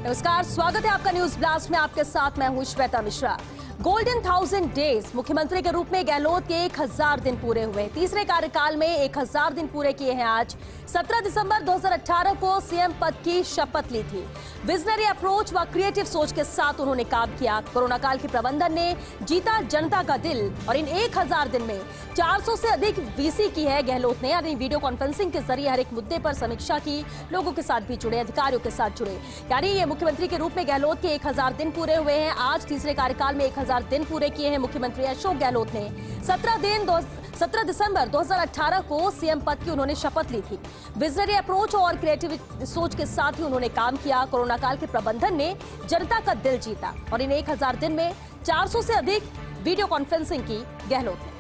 नमस्कार, स्वागत है आपका न्यूज ब्लास्ट में। आपके साथ मैं हूं श्वेता मिश्रा। गोल्डन 1000 डेज मुख्यमंत्री के रूप में गहलोत के 1000 दिन पूरे हुए। तीसरे कार्यकाल में 1000 दिन पूरे किए हैं आज। 17 दिसंबर 2018 को सीएम पद की शपथ ली थी। विजनरी अप्रोच व क्रिएटिव सोच के साथ उन्होंने काम किया। कोरोना काल के प्रबंधन ने जीता जनता का दिल और इन 1000 दिन में 400 से अधिक वीसी की है गहलोत ने, यानी वीडियो कॉन्फ्रेंसिंग के जरिए हर एक मुद्दे पर समीक्षा की, लोगों के साथ भी जुड़े, अधिकारियों के साथ जुड़े। यानी ये मुख्यमंत्री के रूप में गहलोत के 1000 दिन पूरे हुए हैं। आज तीसरे कार्यकाल में 1000 दिन पूरे किए हैं मुख्यमंत्री अशोक गहलोत ने। 17 दिसंबर 2018 को सीएम पद की उन्होंने शपथ ली थी। विजनरी अप्रोच और क्रिएटिव सोच के साथ ही उन्होंने काम किया। कोरोना काल के प्रबंधन ने जनता का दिल जीता और इन 1000 दिन में 400 से अधिक वीडियो कॉन्फ्रेंसिंग की गहलोत ने।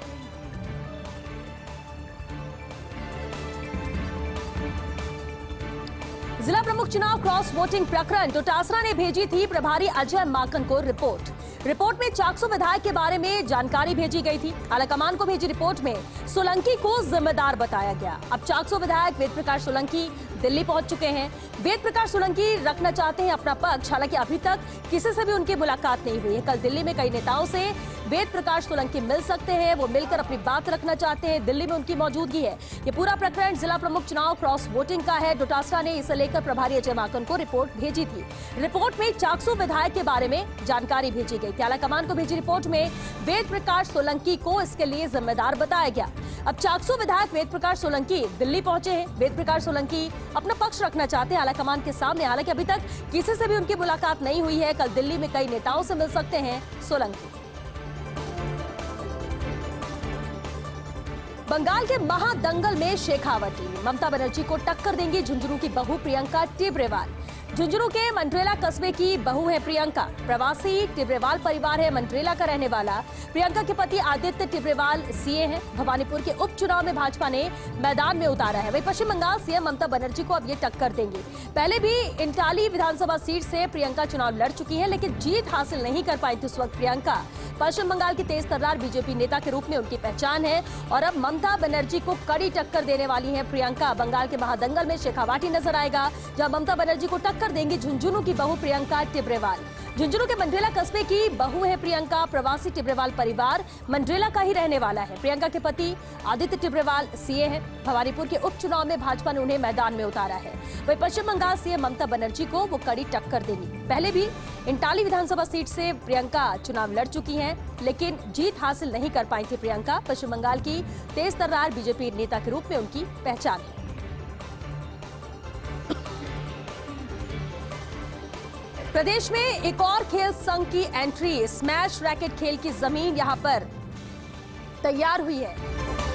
जिला प्रमुख चुनाव क्रॉस वोटिंग प्रकरण डोटासरा ने भेजी थी प्रभारी अजय माकन को रिपोर्ट में चाकसू विधायक के बारे में जानकारी भेजी गई थी। आलाकमान को भेजी रिपोर्ट में सोलंकी को जिम्मेदार बताया गया। अब चाकसू विधायक वेद प्रकाश सोलंकी दिल्ली पहुंच चुके हैं। वेद प्रकाश सोलंकी रखना चाहते हैं अपना पक्ष, हालांकि अभी तक किसी से भी उनकी मुलाकात नहीं हुई है। कल दिल्ली में कई नेताओं से वेद प्रकाश सोलंकी मिल सकते हैं, वो मिलकर अपनी बात रखना चाहते हैं। दिल्ली में उनकी मौजूदगी है। ये पूरा प्रकरण जिला प्रमुख चुनाव क्रॉस वोटिंग का है। डोटासरा ने इसे लेकर प्रभारी अजय माकन को रिपोर्ट भेजी थी। रिपोर्ट में चाकसू विधायक के बारे में जानकारी भेजी गई थी। आलाकमान को भेजी रिपोर्ट में वेद प्रकाश सोलंकी को इसके लिए जिम्मेदार बताया गया। अब चाकसू विधायक वेद प्रकाश सोलंकी दिल्ली पहुंचे हैं। वेद प्रकाश सोलंकी अपना पक्ष रखना चाहते हैं आलाकमान के सामने, हालांकि अभी तक किसी से भी उनकी मुलाकात नहीं हुई है। कल दिल्ली में कई नेताओं से मिल सकते हैं सोलंकी। बंगाल के महादंगल में शेखावटी, ममता बनर्जी को टक्कर देंगी झुंझुनू की बहू प्रियंका टिब्रेवाल। झुंझुनू के मंड्रेला कस्बे की बहू है प्रियंका। प्रवासी टिब्रेवाल परिवार है, मंड्रेला का रहने वाला। प्रियंका के पति आदित्य टिब्रेवाल सीए हैं। भवानीपुर के उपचुनाव में भाजपा ने मैदान में उतारा है। वहीं पश्चिम बंगाल सीएम ममता बनर्जी को अब ये टक्कर देंगी। पहले भी इंटाली विधानसभा सीट से प्रियंका चुनाव लड़ चुकी है, लेकिन जीत हासिल नहीं कर पाई थी उस वक्त प्रियंका। पश्चिम बंगाल की तेज तर्रार बीजेपी नेता के रूप में उनकी पहचान है और अब ममता बनर्जी को कड़ी टक्कर देने वाली है प्रियंका। बंगाल के महादंगल में शेखावाटी नजर आएगा, जहां ममता बनर्जी को टक्कर देंगी झुंझुनू की बहू प्रियंका टिब्रेवाल। झुंझुनू के मंड्रेला कस्बे की बहू है प्रियंका। प्रवासी टिब्रेवाल परिवार मंड्रेला का ही रहने वाला है। प्रियंका के पति आदित्य टिब्रेवाल सीए हैं। भवानीपुर के उपचुनाव में भाजपा ने उन्हें मैदान में उतारा है। वहीं पश्चिम बंगाल सीएम ममता बनर्जी को वो कड़ी टक्कर देंगी। पहले भी इंटाली विधानसभा सीट से प्रियंका चुनाव लड़ चुकी हैं, लेकिन जीत हासिल नहीं कर पाई थी प्रियंका। पश्चिम बंगाल की तेज तर्रार बीजेपी नेता के रूप में उनकी पहचान है। प्रदेश में एक और खेल संघ की एंट्री, स्मैश रैकेट खेल की जमीन यहां पर तैयार हुई है।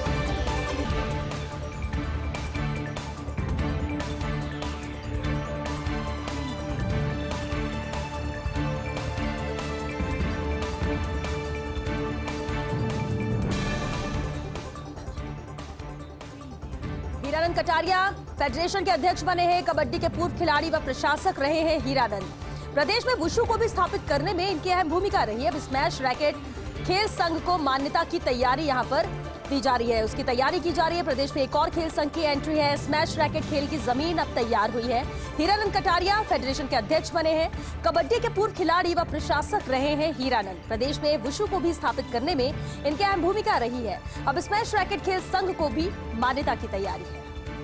हीरानंद कटारिया फेडरेशन के अध्यक्ष बने हैं। कबड्डी के पूर्व खिलाड़ी व प्रशासक रहे हैं हीरानंद। प्रदेश में वुशु को भी स्थापित करने में इनकी अहम भूमिका रही है। अब स्मैश रैकेट खेल संघ को मान्यता की तैयारी यहां पर दी जा रही है, उसकी तैयारी की जा रही है। प्रदेश में एक और खेल संघ की एंट्री है। स्मैश रैकेट खेल की जमीन अब तैयार हुई है। हीरानंद कटारिया फेडरेशन के अध्यक्ष बने हैं। कबड्डी के पूर्व खिलाड़ी व प्रशासक रहे हैं हीरानंद। प्रदेश में वुशु को भी स्थापित करने में इनकी अहम भूमिका रही है। अब स्मैश रैकेट खेल संघ को भी मान्यता की तैयारी है।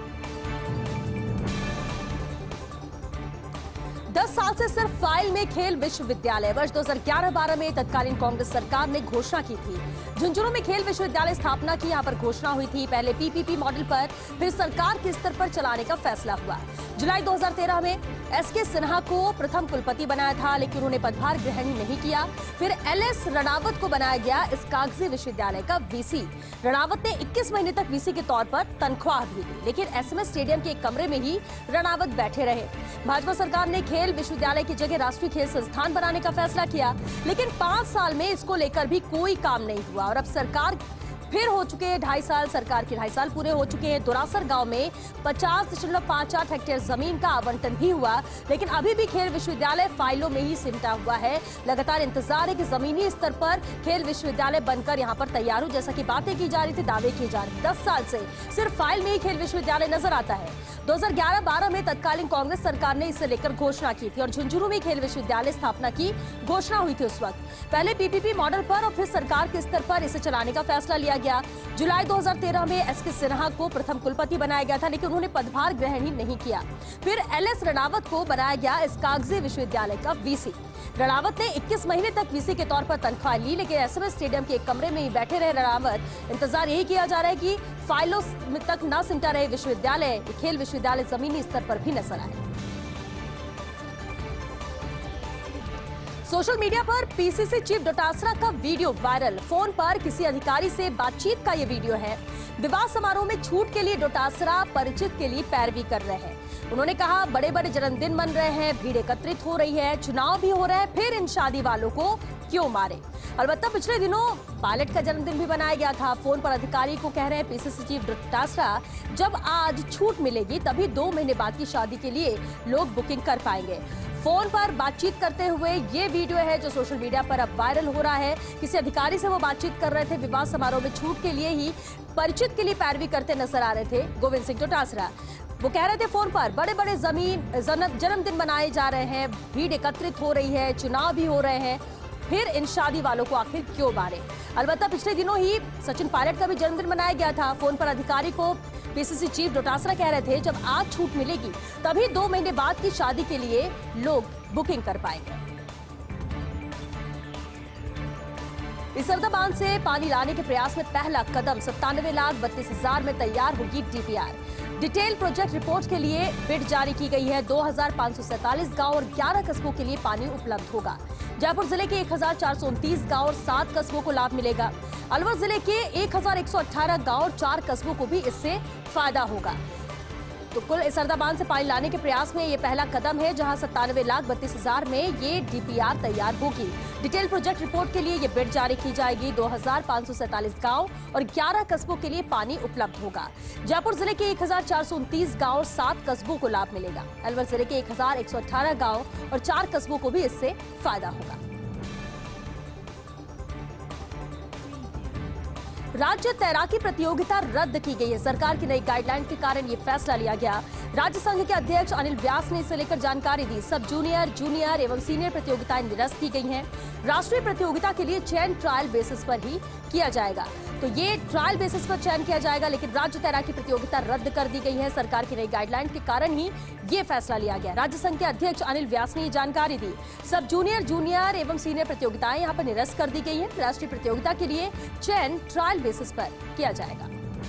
10 साल से सिर्फ फाइल में खेल विश्वविद्यालय। वर्ष 2011-12 में तत्कालीन कांग्रेस सरकार ने घोषणा की थी। झुंझुनू में खेल विश्वविद्यालय स्थापना की यहां पर घोषणा हुई थी। पहले पीपीपी मॉडल पर, फिर सरकार के स्तर पर चलाने का फैसला हुआ। जुलाई 2013 में एसके सिन्हा को प्रथम कुलपति बनाया था, लेकिन उन्होंने पदभार ग्रहण नहीं किया। फिर एलएस रणावत को बनाया गया इस कागजी विश्वविद्यालय का वीसी। रणावत ने 21 महीने तक वीसी के तौर पर तनख्वाह भी दी, लेकिन एसएमएस स्टेडियम के एक कमरे में ही रणावत बैठे रहे। भाजपा सरकार ने खेल विश्वविद्यालय की जगह राष्ट्रीय खेल संस्थान बनाने का फैसला किया, लेकिन 5 साल में इसको लेकर भी कोई काम नहीं हुआ और अब सरकार फिर हो चुके हैं 2.5 साल, सरकार के 2.5 साल पूरे हो चुके हैं। दुरासर गांव में 50.58 हेक्टेयर जमीन का आवंटन भी हुआ, लेकिन अभी भी खेल विश्वविद्यालय फाइलों में ही सिमटा हुआ है। लगातार इंतजार है कि जमीनी स्तर पर खेल विश्वविद्यालय बनकर यहां पर तैयार हो, जैसा कि बातें की जा रही थी, दावे किए जा रहे थे। 10 साल से सिर्फ फाइल में ही खेल विश्वविद्यालय नजर आता है। 2011-12 में तत्कालीन कांग्रेस सरकार ने इसे लेकर घोषणा की थी और झुंझुनू में खेल विश्वविद्यालय स्थापना की घोषणा हुई थी। उस वक्त पहले पीपीपी मॉडल पर और फिर सरकार के स्तर पर इसे चलाने का फैसला लिया गया। जुलाई 2013 में एसके सिन्हा को प्रथम कुलपति बनाया गया था, लेकिन उन्होंने पदभार ग्रहण ही नहीं किया। फिर एलएस रणावत को बनाया गया इस कागजी विश्वविद्यालय का वीसी। रणावत ने 21 महीने तक वीसी के तौर पर तनख्वाह ली, लेकिन एसएमएस स्टेडियम के एक कमरे में ही बैठे रहे रणावत। इंतजार यही किया जा रहा है कि फाइलों तक न सिमटा रहे विश्वविद्यालय, खेल विश्वविद्यालय जमीनी स्तर पर भी नजर आए। सोशल मीडिया पर पीसीसी चीफ डोटासरा का वीडियो वायरल। फोन पर किसी अधिकारी से बातचीत का ये वीडियो है। विवाह समारोह में छूट के लिए डोटासरा परिचित के लिए पैरवी कर रहे हैं। उन्होंने कहा, बड़े बड़े जन्मदिन मन रहे हैं, भीड़ एकत्रित हो रही है, चुनाव भी हो रहा है, फिर इन शादी वालों को क्यों मारे। अलबत्ता पिछले दिनों पायलट का जन्मदिन भी बनाया गया था। फोन पर अधिकारी को कह रहे हैं पीसीसी चीफ डोटासरा, जब आज छूट मिलेगी तभी 2 महीने बाद की शादी के लिए लोग बुकिंग कर पाएंगे। फोन पर बातचीत करते हुए ये वीडियो है जो सोशल मीडिया पर अब वायरल हो रहा है। किसी अधिकारी से वो बातचीत कर रहे थे। विवाह समारोह में छूट के लिए ही परिचित के लिए पैरवी करते नजर आ रहे थे गोविंद सिंह डोटासरा। वो कह रहे थे फोन पर, बड़े बड़े जन्मदिन मनाए जा रहे हैं, भीड़ एकत्रित हो रही है, चुनाव भी हो रहे हैं, फिर इन शादी वालों को आखिर क्यों मारे। अलबत्ता पिछले दिनों ही सचिन पायलट का भी जन्मदिन मनाया गया था। फोन पर अधिकारी को पीसीसी चीफ डोटासरा कह रहे थे, जब आज छूट मिलेगी तभी 2 महीने बाद की शादी के लिए लोग बुकिंग कर पाएंगे। इसरदा बांध से पानी लाने के प्रयास में पहला कदम 97,32,000 में तैयार होगी डीपीआर। डिटेल प्रोजेक्ट रिपोर्ट के लिए बिड जारी की गई है। 2,547 गांव और 11 कस्बों के लिए पानी उपलब्ध होगा। जयपुर जिले के 1,429 गांव और 7 कस्बों को लाभ मिलेगा। अलवर जिले के 1,118 गांव और 4 कस्बों को भी इससे फायदा होगा। तो कुल इसरदा बांध से पानी लाने के प्रयास में ये पहला कदम है, जहां 97,32,000 में ये डीपीआर तैयार होगी। डिटेल प्रोजेक्ट रिपोर्ट के लिए ये बिड जारी की जाएगी। 2,547 गांव और 11 कस्बों के लिए पानी उपलब्ध होगा। जयपुर जिले के 1,429 गांव और 7 कस्बों को लाभ मिलेगा। अलवर जिले के 1,118 गांव और 4 कस्बों को भी इससे फायदा होगा। राज्य तैराकी प्रतियोगिता रद्द की गई है। सरकार की नई गाइडलाइन के कारण ये फैसला लिया गया। राज्य संघ के अध्यक्ष अनिल व्यास ने इसे लेकर जानकारी दी। सब जूनियर, जूनियर एवं सीनियर प्रतियोगिताएं निरस्त की गई हैं। राष्ट्रीय प्रतियोगिता के लिए चयन ट्रायल बेसिस पर ही किया जाएगा। तो ये ट्रायल बेसिस पर चयन किया जाएगा, लेकिन राज्य तैराकी प्रतियोगिता रद्द कर दी गई है। सरकार की नई गाइडलाइन के कारण ही ये फैसला लिया गया। राज्य संघ के अध्यक्ष अनिल व्यास ने ये जानकारी दी। सब जूनियर, जूनियर एवं सीनियर प्रतियोगिताएं यहाँ पर निरस्त कर दी गई है। राष्ट्रीय प्रतियोगिता के लिए चयन ट्रायल बेसिस पर किया जाएगा।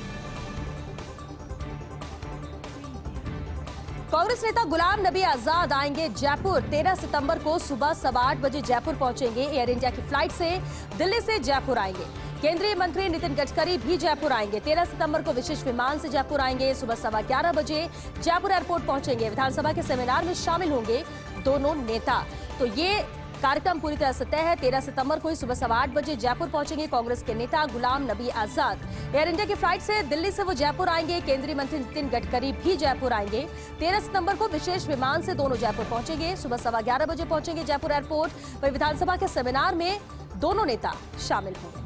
कांग्रेस नेता गुलाम नबी आजाद आएंगे जयपुर। 13 सितंबर को सुबह 8:15 बजे जयपुर पहुंचेंगे। एयर इंडिया की फ्लाइट से दिल्ली से जयपुर आएंगे। केंद्रीय मंत्री नितिन गडकरी भी जयपुर आएंगे। 13 सितंबर को विशेष विमान से जयपुर आएंगे। सुबह 11:15 बजे जयपुर एयरपोर्ट पहुंचेंगे। विधानसभा के सेमिनार में शामिल होंगे दोनों नेता। तो ये कार्यक्रम पूरी तरह से तय है। 13 सितंबर को ही सुबह 8:15 बजे जयपुर पहुंचेंगे कांग्रेस के नेता गुलाम नबी आजाद। एयर इंडिया की फ्लाइट से दिल्ली से वो जयपुर आएंगे। केंद्रीय मंत्री नितिन गडकरी भी जयपुर आएंगे। 13 सितंबर को विशेष विमान से दोनों जयपुर पहुंचेंगे। सुबह 11:15 बजे पहुंचेंगे जयपुर एयरपोर्ट। वहीं विधानसभा के सेमिनार में दोनों नेता शामिल होंगे।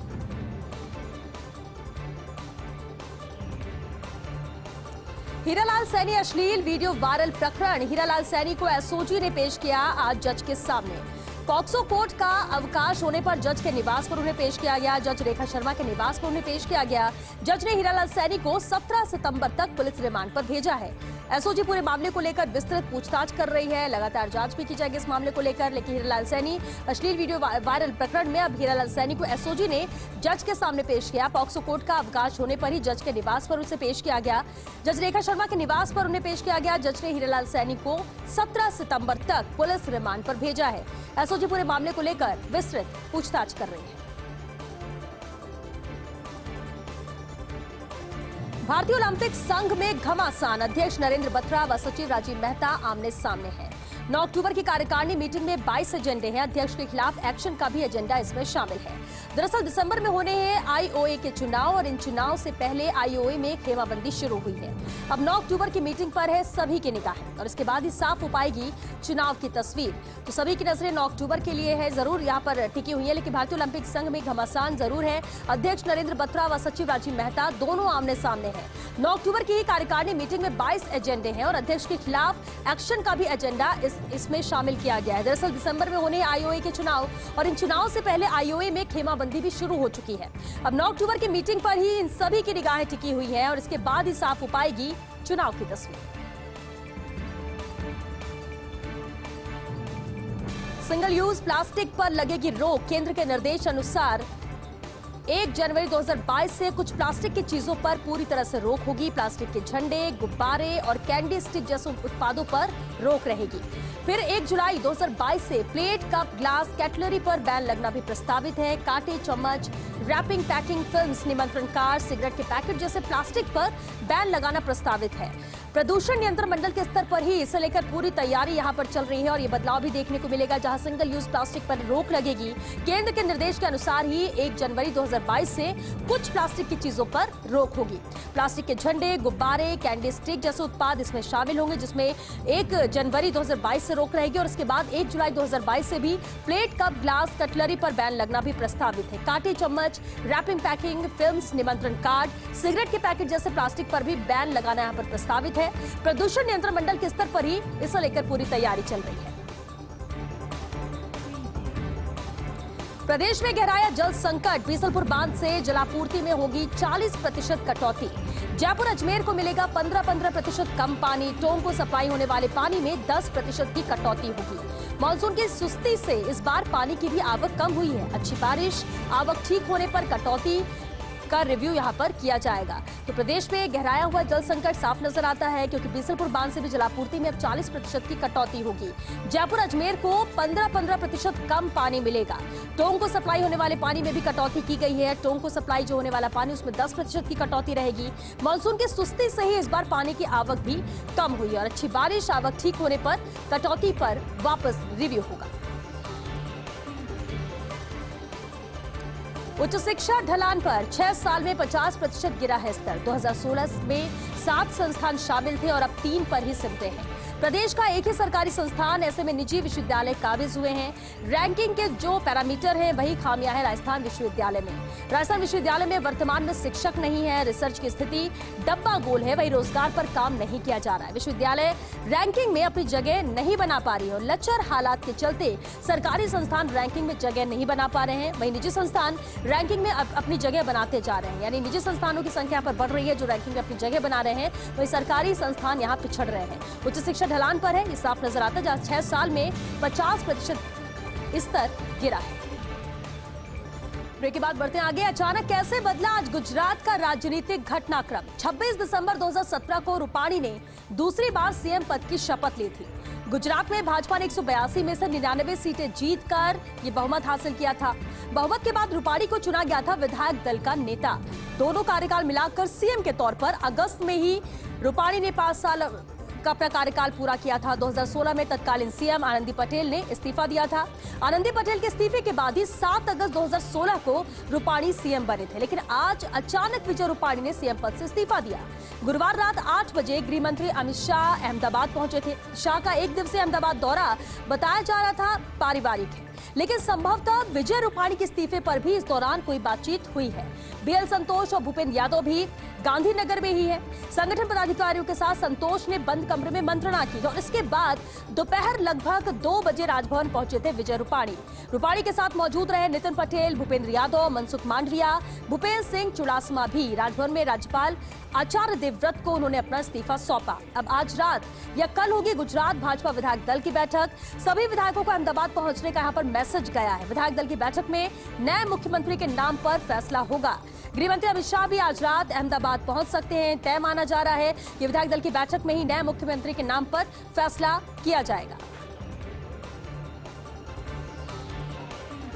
हीरालाल सैनी अश्लील वीडियो वायरल प्रकरण। हीरालाल सैनी को एसओजी ने पेश किया आज जज के सामने। पॉक्सो कोर्ट का अवकाश होने पर जज के निवास पर उन्हें पेश किया गया। जज रेखा शर्मा के निवास पर उन्हें पेश किया गया। जज ने हीरालाल सैनी को 17 सितंबर तक पुलिस रिमांड पर भेजा है। एसओजी पूरे मामले को लेकर विस्तृत पूछताछ कर रही है। लगातार जांच भी की जाएगी इस मामले को लेकर। लेकिन हीरालाल सैनी अश्लील वीडियो वायरल प्रकरण में अब हीरालाल सैनी को एसओजी ने जज के सामने पेश किया। पॉक्सो कोर्ट का अवकाश होने पर ही जज के निवास पर उसे पेश किया गया। जज रेखा शर्मा के निवास पर उन्हें पेश किया गया। जज ने हीरालाल सैनी को 17 सितंबर तक पुलिस रिमांड पर भेजा है। एसओजी पूरे मामले को लेकर विस्तृत पूछताछ कर रही है। भारतीय ओलंपिक संघ में घमासान। अध्यक्ष नरेंद्र बत्रा व सचिव राजीव मेहता आमने सामने हैं। 9 अक्टूबर की कार्यकारिणी मीटिंग में 22 एजेंडे हैं। अध्यक्ष के खिलाफ एक्शन का भी एजेंडा इसमें शामिल है। दरअसल दिसंबर में होने हैं आईओए के चुनाव और इन चुनाव से पहले आईओए में खेमाबंदी शुरू हुई है। अब 9 अक्टूबर की मीटिंग पर है सभी की निगाहें और इसके बाद ही साफ हो पाएगी चुनाव की तस्वीर। तो सभी की नजरें 9 अक्टूबर के लिए है जरूर यहाँ पर टिकी हुई है, लेकिन भारतीय ओलंपिक संघ में घमासान जरूर है। अध्यक्ष नरेंद्र बत्रा व सचिव राजीव मेहता दोनों आमने सामने हैं। 9 अक्टूबर की कार्यकारिणी मीटिंग में 22 एजेंडे हैं और अध्यक्ष के खिलाफ एक्शन का भी एजेंडा इसमें शामिल किया गया है। दरअसल दिसंबर में होने आईओए के चुनाव और इन चुनाव से पहले आईओए में खेमाबंदी भी शुरू हो चुकी है। अब 9 अक्टूबर की मीटिंग पर ही इन सभी की निगाहें टिकी हुई है और इसके बाद ही साफ हो पाएगी चुनाव की तस्वीर। सिंगल यूज प्लास्टिक पर लगेगी रोक। केंद्र के निर्देश अनुसार 1 जनवरी 2022 से कुछ प्लास्टिक की चीजों पर पूरी तरह से रोक होगी। प्लास्टिक के झंडे, गुब्बारे और कैंडी स्टिक जैसे उत्पादों पर रोक रहेगी। फिर 1 जुलाई 2022 से प्लेट, कप, ग्लास, कैटलरी पर बैन लगना भी प्रस्तावित है। कांटे, चम्मच, रैपिंग, पैकिंग फिल्म्स, निमंत्रण कार्ड, सिगरेट के पैकेट जैसे प्लास्टिक पर बैन लगाना प्रस्तावित है। प्रदूषण नियंत्रण मंडल के स्तर पर ही इसे लेकर पूरी तैयारी यहां पर चल रही है और ये बदलाव भी देखने को मिलेगा, जहां सिंगल यूज प्लास्टिक पर रोक लगेगी। केंद्र के निर्देश के अनुसार ही 1 जनवरी 2022 से कुछ प्लास्टिक की चीजों पर रोक होगी। प्लास्टिक के झंडे, गुब्बारे, कैंडी स्टिक जैसे उत्पाद इसमें शामिल होंगे, जिसमें 1 जनवरी 2022 से रोक रहेगी और इसके बाद 1 जुलाई 2022 से भी प्लेट, कप, ग्लास, कटलरी पर बैन लगना भी प्रस्तावित है। कांटे, चम्मच, रैपिंग, पैकिंग फिल्म्स, निमंत्रण कार्ड, सिगरेट के पैकेट जैसे प्लास्टिक पर भी बैन लगाना यहाँ पर प्रस्तावित है। प्रदूषण नियंत्रण मंडल के स्तर पर ही इसे लेकर पूरी तैयारी चल रही है। प्रदेश में गहराया जल संकट। बीसलपुर बांध से जलापूर्ति में होगी 40% कटौती। जयपुर अजमेर को मिलेगा 15% कम पानी। टोंक को सप्लाई होने वाले पानी में 10% की कटौती होगी। मानसून की सुस्ती से इस बार पानी की भी आवक कम हुई है। अच्छी बारिश, आवक ठीक होने पर कटौती का रिव्यू यहां पर किया जाएगा। तो प्रदेश में गहराया हुआ जल संकट साफ नजर आता है, क्योंकि बीसलपुर बांध से भी जलापूर्ति में अब 40% की कटौती होगी। जयपुर अजमेर को 15% कम पानी मिलेगा। टोंक को सप्लाई होने वाले पानी में भी कटौती की गई है। टोंक को सप्लाई जो होने वाला पानी उसमें 10% की कटौती रहेगी। मानसून की सुस्ती से ही इस बार पानी की आवक भी कम हुई और अच्छी बारिश, आवक ठीक होने पर कटौती पर वापस रिव्यू होगा। उच्च शिक्षा ढलान पर 6 साल में 50% गिरा है स्तर। 2016 में 7 संस्थान शामिल थे और अब 3 पर ही सिमटे हैं। प्रदेश का एक ही सरकारी संस्थान, ऐसे में निजी विश्वविद्यालय काबिज हुए हैं। रैंकिंग के जो पैरामीटर हैं वही खामियां हैं राजस्थान विश्वविद्यालय में। राजस्थान विश्वविद्यालय में वर्तमान में शिक्षक नहीं है, रिसर्च की स्थिति डब्बा गोल है, वही रोजगार पर काम नहीं किया जा रहा है। विश्वविद्यालय रैंकिंग में अपनी जगह नहीं बना पा रही है और लचर हालात के चलते सरकारी संस्थान रैंकिंग में जगह नहीं बना पा रहे हैं। वही निजी संस्थान रैंकिंग में अपनी जगह बनाते जा रहे हैं, यानी निजी संस्थानों की संख्या पर बढ़ रही है जो रैंकिंग में अपनी जगह बना रहे हैं, वही सरकारी संस्थान यहाँ पिछड़ रहे हैं। उच्च शिक्षा ढलान पर है, ये साफ नजर आता है, जहां 6 साल में 50% स्तर गिरा है। ब्रेक के बाद बढ़ते हैं आगे। अचानक कैसे बदला आज गुजरात का राजनीतिक घटनाक्रम। 26 दिसंबर 2017 को रूपाणी ने दूसरी बार सीएम पद की शपथ ली थी। गुजरात में भाजपा ने 182 में से 99 सीटें जीतकर ये बहुमत हासिल किया था। बहुमत के बाद रूपाणी को चुना गया था विधायक दल का नेता। दोनों कार्यकाल मिलाकर सीएम के तौर पर अगस्त में ही रूपाणी ने 5 साल का अपना कार्यकाल पूरा किया था। 2016 में तत्कालीन सीएम आनंदी पटेल ने इस्तीफा दिया था। आनंदी पटेल के इस्तीफे के बाद ही 7 अगस्त 2016 को रूपाणी सीएम बने थे, लेकिन आज अचानक विजय रूपाणी ने सीएम पद से इस्तीफा दिया। गुरुवार रात 8 बजे गृह मंत्री अमित शाह अहमदाबाद पहुंचे थे। शाह का 1 दिवसीय अहमदाबाद दौरा बताया जा रहा था पारिवारिक है, लेकिन संभवतः विजय रूपाणी के इस्तीफे पर भी इस दौरान कोई बातचीत हुई है। बीएल संतोष और भूपेंद्र यादव भी गांधीनगर में ही है। संगठन पदाधिकारियों के साथ संतोष ने बंद कमरे में मंत्रणा की और इसके बाद दोपहर लगभग 2 बजे राजभवन पहुंचे थे विजय रूपाणी। रूपाणी के साथ मौजूद रहे नितिन पटेल, भूपेंद्र यादव, मनसुख मांडविया, भूपेंद्र सिंह चुड़ासमा भी। राजभवन में राज्यपाल आचार्य देवव्रत को उन्होंने अपना इस्तीफा सौंपा। अब आज रात या कल होगी गुजरात भाजपा विधायक दल की बैठक। सभी विधायकों को अहमदाबाद पहुंचने का यहाँ पर मैसेज गया है। विधायक दल की बैठक में नए मुख्यमंत्री के नाम पर फैसला होगा। गृह मंत्री अमित शाह भी आज रात अहमदाबाद पहुंच सकते हैं। तय माना जा रहा है कि विधायक दल की बैठक में ही नए मुख्यमंत्री के नाम पर फैसला किया जाएगा।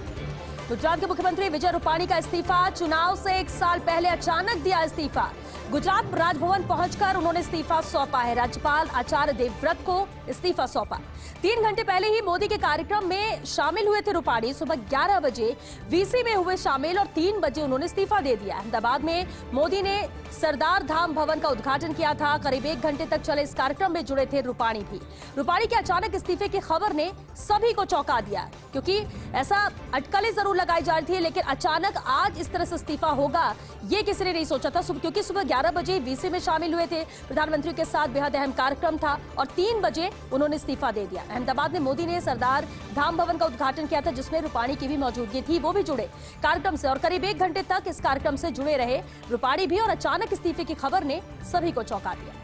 गुजरात के मुख्यमंत्री विजय रूपाणी का इस्तीफा। चुनाव से 1 साल पहले अचानक दिया इस्तीफा। गुजरात राजभवन पहुंचकर उन्होंने इस्तीफा सौंपा है। राज्यपाल आचार्य देवव्रत को इस्तीफा सौंपा। 3 घंटे पहले ही मोदी के कार्यक्रम में शामिल हुए थे रूपाणी। सुबह 11 बजे वीसी में हुए शामिल और 3 बजे उन्होंने इस्तीफा दे दिया। अहमदाबाद में मोदी ने सरदार धाम भवन का उद्घाटन किया था। करीब 1 घंटे तक चले इस कार्यक्रम में जुड़े थे रूपाणी भी। रूपाणी के अचानक इस्तीफे की खबर ने सभी को चौंका दिया, क्योंकि ऐसा अटकलें जरूर लगाई जा रही थी, लेकिन अचानक आज इस तरह से इस्तीफा होगा ये किसी ने नहीं सोचा था। क्योंकि सुबह 11 बजे वीसी में शामिल हुए थे, प्रधानमंत्री के साथ बेहद अहम कार्यक्रम था और 3 बजे उन्होंने इस्तीफा दे दिया। अहमदाबाद में मोदी ने सरदार धाम भवन का उद्घाटन किया था, जिसमें रूपाणी की भी मौजूदगी थी। वो भी जुड़े कार्यक्रम से और करीब 1 घंटे तक इस कार्यक्रम से जुड़े रहे रूपाणी भी और अचानक इस्तीफे की खबर ने सभी को चौंका दिया।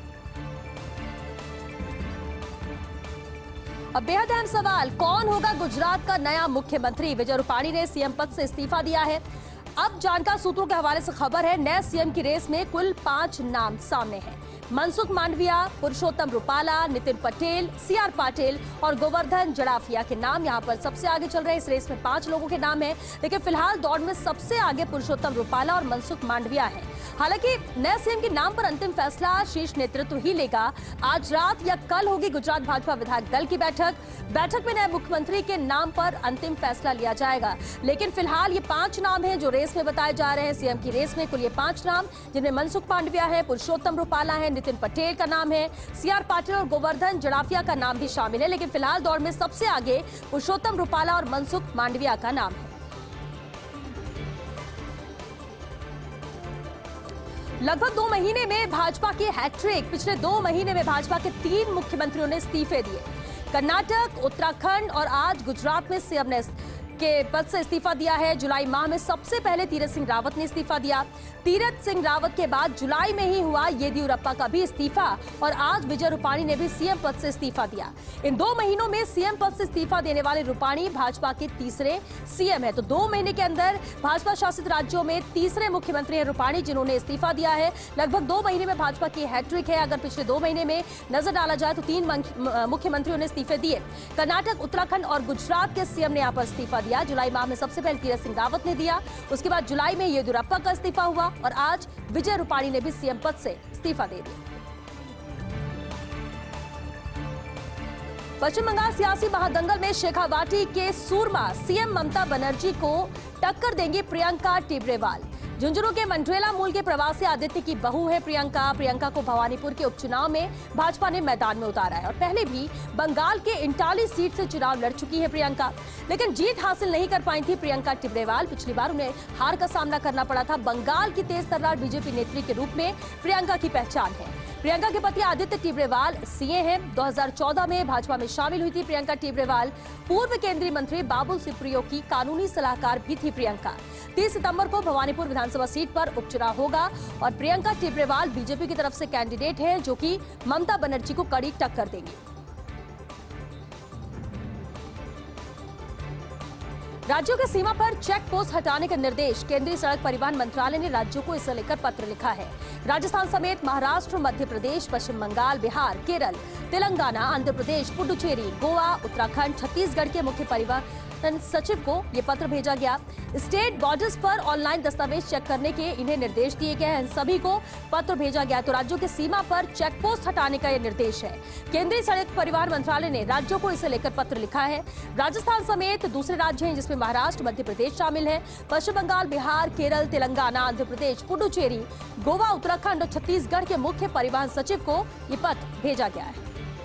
अब बेहद अहम सवाल, कौन होगा गुजरात का नया मुख्यमंत्री? विजय रूपाणी ने सीएम पद से इस्तीफा दिया है। अब जानकार सूत्रों के हवाले से खबर है, नए सीएम की रेस में कुल 5 नाम सामने हैं। मनसुख मांडविया, पुरुषोत्तम रूपाला, नितिन पटेल, सीआर पाटिल और गोवर्धन जड़ाफिया के नाम यहां पर सबसे आगे चल रहे हैं। इस रेस में 5 लोगों के नाम हैं, लेकिन फिलहाल दौड़ में सबसे आगे पुरुषोत्तम रूपाला और मनसुख मांडविया है। हालांकि नए सीएम के नाम पर अंतिम फैसला शीर्ष नेतृत्व ही लेगा। आज रात या कल होगी गुजरात भाजपा विधायक दल की बैठक में नए मुख्यमंत्री के नाम पर अंतिम फैसला लिया जाएगा। लेकिन फिलहाल ये 5 नाम हैं जो रेस में बताए जा रहे हैं। सीएम की रेस में कुल ये 5 नाम, जिनमें मनसुख मांडविया है, पुरुषोत्तम रूपाला है, नितिन पटेल का नाम है, सीआर पाटिल और गोवर्धन जड़ाफिया का नाम भी शामिल है। लेकिन फिलहाल दौड़ में सबसे आगे पुरुषोत्तम रूपाला और मनसुख मांडविया का नाम है। लगभग 2 महीने में भाजपा की हैट्रिक। पिछले 2 महीने में भाजपा के 3 मुख्यमंत्रियों ने इस्तीफे दिए। कर्नाटक, उत्तराखंड और आज गुजरात में सीएम ने के पद से इस्तीफा दिया है। जुलाई माह में सबसे पहले तीरथ सिंह रावत ने इस्तीफा दिया। तीरथ सिंह रावत के बाद जुलाई में ही हुआ येदियुरप्पा का भी इस्तीफा और आज विजय रूपाणी ने भी सीएम पद से इस्तीफा दिया। इन 2 महीनों में सीएम पद से इस्तीफा देने वाले रूपाणी भाजपा के तीसरे सीएम है। तो 2 महीने के अंदर भाजपा शासित राज्यों में तीसरे मुख्यमंत्री हैं रूपाणी, जिन्होंने इस्तीफा दिया है। लगभग 2 महीने में भाजपा की हैट्रिक है। अगर पिछले 2 महीने में नजर डाला जाए तो 3 मुख्यमंत्रियों ने इस्तीफे दिए। कर्नाटक, उत्तराखंड और गुजरात के सीएम ने यहाँ पर इस्तीफा दिया। जुलाई माह में सबसे पहले तीरथ सिंह रावत ने दिया, उसके बाद जुलाई में येदियुरप्पा का इस्तीफा हुआ और आज विजय रूपाणी ने भी सीएम पद से इस्तीफा दे दिया। पश्चिम बंगाल सियासी महादंगल में शेखावाटी के सूरमा सीएम ममता बनर्जी को टक्कर देंगी प्रियंका टिब्रेवाल। झुंझुनू के मंड्रेला मूल के प्रवासी आदित्य की बहू है प्रियंका को भवानीपुर के उपचुनाव में भाजपा ने मैदान में उतारा है और पहले भी बंगाल के इंटाली सीट से चुनाव लड़ चुकी है प्रियंका, लेकिन जीत हासिल नहीं कर पाई थी प्रियंका टिब्रेवाल। पिछली बार उन्हें हार का सामना करना पड़ा था। बंगाल की तेज तर्रार बीजेपी नेत्री के रूप में प्रियंका की पहचान है। प्रियंका के पति आदित्य टिब्रेवाल सीए हैं। 2014 में भाजपा में शामिल हुई थी प्रियंका टिब्रेवाल। पूर्व केंद्रीय मंत्री बाबुल सुप्रियो की कानूनी सलाहकार भी थी प्रियंका। 30 सितंबर को भवानीपुर विधानसभा सीट पर उपचुनाव होगा और प्रियंका टिब्रेवाल बीजेपी की तरफ से कैंडिडेट हैं, जो कि ममता बनर्जी को कड़ी टक्कर देंगी। राज्यों की सीमा पर चेक पोस्ट हटाने का निर्देश केंद्रीय सड़क परिवहन मंत्रालय ने राज्यों को इसे लेकर पत्र लिखा है। राजस्थान समेत महाराष्ट्र, मध्य प्रदेश, पश्चिम बंगाल, बिहार, केरल, तेलंगाना, आंध्र प्रदेश, पुडुचेरी, गोवा, उत्तराखंड, छत्तीसगढ़ के मुख्य परिवहन सचिव को यह पत्र भेजा गया। स्टेट बॉर्डर्स पर ऑनलाइन दस्तावेज चेक करने के इन्हें निर्देश दिए गए हैं। सभी को पत्र भेजा गया। तो राज्यों की सीमा पर चेक पोस्ट हटाने का यह निर्देश है। केंद्रीय सड़क परिवहन मंत्रालय ने राज्यों को इसे लेकर पत्र लिखा है। राजस्थान समेत दूसरे राज्य हैं, जिसमें महाराष्ट्र, मध्य प्रदेश शामिल है। पश्चिम बंगाल, बिहार, केरल, तेलंगाना, आंध्र प्रदेश, पुडुचेरी, गोवा, उत्तराखंड और छत्तीसगढ़ के मुख्य परिवहन सचिव को यह पत्र भेजा गया है।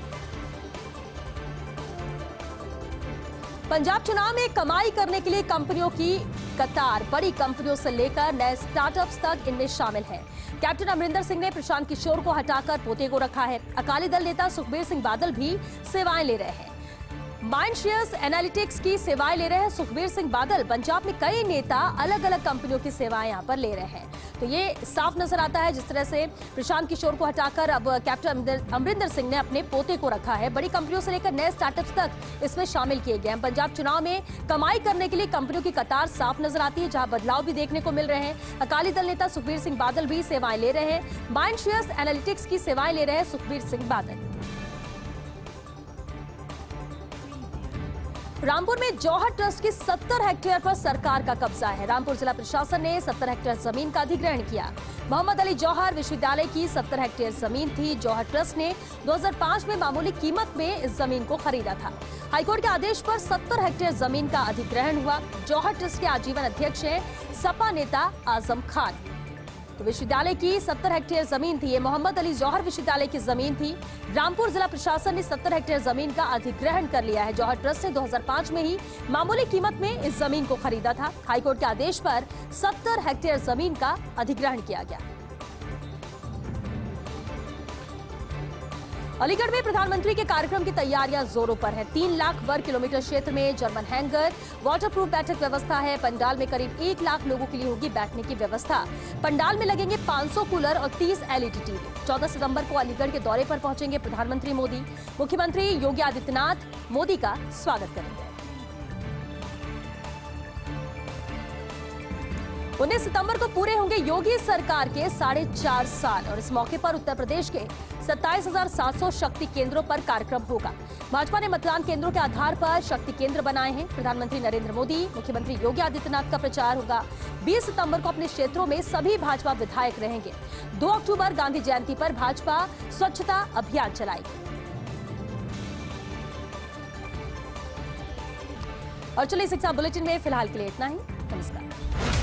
पंजाब चुनाव में कमाई करने के लिए कंपनियों की कतार, बड़ी कंपनियों से लेकर नए स्टार्टअप्स तक इनमें शामिल है। कैप्टन अमरिंदर सिंह ने प्रशांत किशोर को हटाकर पोते को रखा है। अकाली दल नेता सुखबीर सिंह बादल भी सेवाएं ले रहे हैं। माइंडशेयर्स एनालिटिक्स की सेवाएं ले रहे हैं सुखबीर सिंह बादल। पंजाब में कई नेता अलग अलग कंपनियों की सेवाएं यहां पर ले रहे हैं। तो ये साफ नजर आता है जिस तरह से प्रशांत किशोर को हटाकर अब कैप्टन अमरिंदर सिंह ने अपने पोते को रखा है। बड़ी कंपनियों से लेकर नए स्टार्टअप्स तक इसमें शामिल किए गए हैं। पंजाब चुनाव में कमाई करने के लिए कंपनियों की कतार साफ नजर आती है, जहां बदलाव भी देखने को मिल रहे हैं। अकाली दल नेता सुखबीर सिंह बादल भी सेवाएं ले रहे हैं। माइंडशेयर्स एनालिटिक्स की सेवाएं ले रहे हैं सुखबीर सिंह बादल। रामपुर में जौहर ट्रस्ट की 70 हेक्टेयर पर सरकार का कब्जा है। रामपुर जिला प्रशासन ने 70 हेक्टेयर जमीन का अधिग्रहण किया। मोहम्मद अली जौहर विश्वविद्यालय की 70 हेक्टेयर जमीन थी। जौहर ट्रस्ट ने 2005 में मामूली कीमत में इस जमीन को खरीदा था। हाईकोर्ट के आदेश पर 70 हेक्टेयर जमीन का अधिग्रहण हुआ। जौहर ट्रस्ट के आजीवन अध्यक्ष हैं सपा नेता आजम खान। तो विश्वविद्यालय की 70 हेक्टेयर जमीन थी। ये मोहम्मद अली जौहर विश्वविद्यालय की जमीन थी। रामपुर जिला प्रशासन ने 70 हेक्टेयर जमीन का अधिग्रहण कर लिया है। जौहर ट्रस्ट ने 2005 में ही मामूली कीमत में इस जमीन को खरीदा था। हाईकोर्ट के आदेश पर 70 हेक्टेयर जमीन का अधिग्रहण किया गया। अलीगढ़ में प्रधानमंत्री के कार्यक्रम की तैयारियां जोरों पर है। 3 लाख वर्ग किलोमीटर क्षेत्र में जर्मन हैंगर, वाटरप्रूफ बैठक व्यवस्था है। पंडाल में करीब 1 लाख लोगों के लिए होगी बैठने की व्यवस्था। पंडाल में लगेंगे 500 कूलर और 30 LED टीवी। 14 सितंबर को अलीगढ़ के दौरे पर पहुंचेंगे प्रधानमंत्री मोदी। मुख्यमंत्री योगी आदित्यनाथ मोदी का स्वागत करेंगे। 19 सितंबर को पूरे होंगे योगी सरकार के 4.5 साल और इस मौके पर उत्तर प्रदेश के 27,700 शक्ति केंद्रों पर कार्यक्रम होगा। भाजपा ने मतदान केंद्रों के आधार पर शक्ति केंद्र बनाए हैं। प्रधानमंत्री नरेंद्र मोदी, मुख्यमंत्री योगी आदित्यनाथ का प्रचार होगा। 20 सितंबर को अपने क्षेत्रों में सभी भाजपा विधायक रहेंगे। 2 अक्टूबर गांधी जयंती पर भाजपा स्वच्छता अभियान चलाएगी। और चलिए शिक्षा बुलेटिन में फिलहाल के लिए इतना ही। नमस्कार।